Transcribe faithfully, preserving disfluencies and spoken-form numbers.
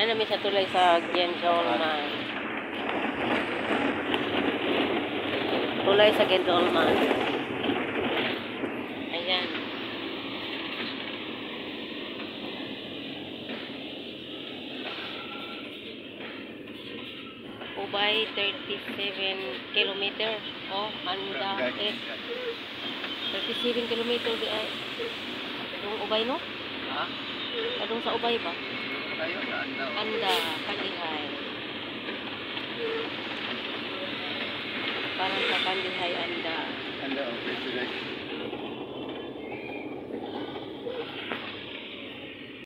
Yan namin sa tulay sa Gensolman. Tulay sa Gensolman. Ayan. Ubay, thirty-seven kilometer. Oh, anda eh. thirty-seven kilometer di ay. Yung Ubay, no? Ha? Adong sa Ubay ba? Tayo na, anda. Anda, Kandihay. Parang sa Kandihay, anda. Anda, okay, sila.